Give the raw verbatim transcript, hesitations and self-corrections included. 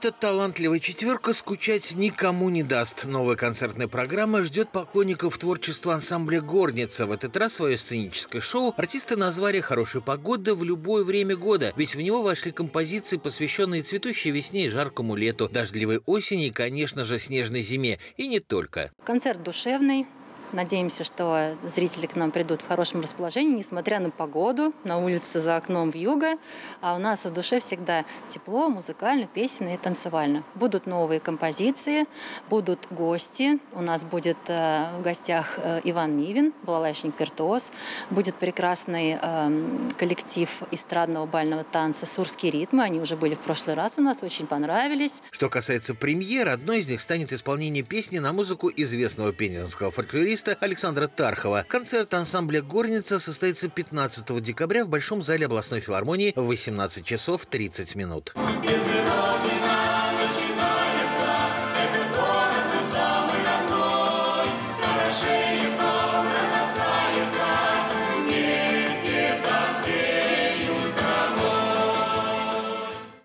Эта талантливая четверка скучать никому не даст. Новая концертная программа ждет поклонников творчества ансамбля «Горница». В этот раз свое сценическое шоу артисты назвали «Хорошая погода в любое время года», ведь в него вошли композиции, посвященные цветущей весне и жаркому лету, дождливой осени и, конечно же, снежной зиме. И не только. Концерт душевный. Надеемся, что зрители к нам придут в хорошем расположении, несмотря на погоду. На улице за окном вьюга, а у нас в душе всегда тепло, музыкально, песенно и танцевально. Будут новые композиции, будут гости. У нас будет э, в гостях э, Иван Нивин, балалайшник виртуоз. Будет прекрасный э, коллектив эстрадного бального танца «Сурские ритмы». Они уже были в прошлый раз у нас, очень понравились. Что касается премьер, одной из них станет исполнение песни на музыку известного пензенского фольклориста Александра Тархова. Концерт ансамбля «Горница» состоится пятнадцатого декабря в Большом зале областной филармонии в восемнадцать часов тридцать минут.